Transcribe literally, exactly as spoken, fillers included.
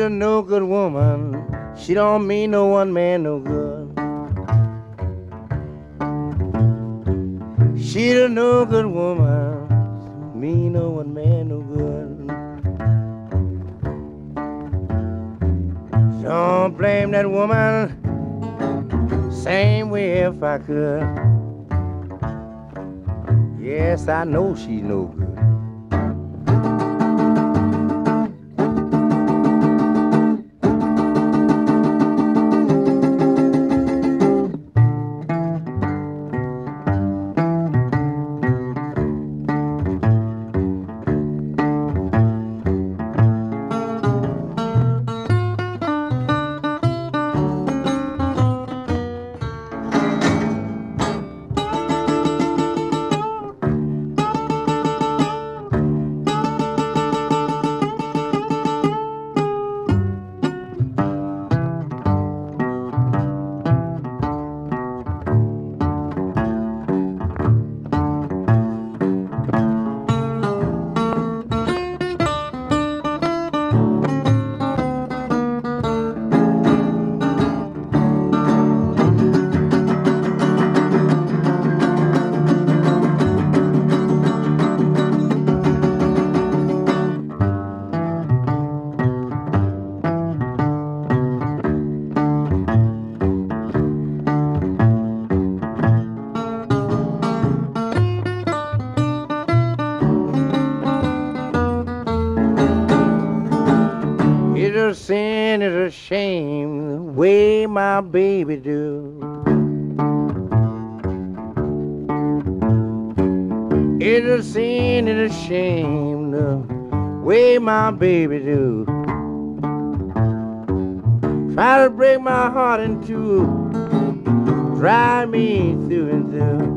a no good woman. She don't mean no one man no good. She's a no good woman. Mean no one man no good. Don't blame that woman. Same way if I could. Yes, I know she's no good. It's a sin, it's a shame, the way my baby do. It's a sin, it's a shame, the way my baby do. Try to break my heart in two, drive me through and through.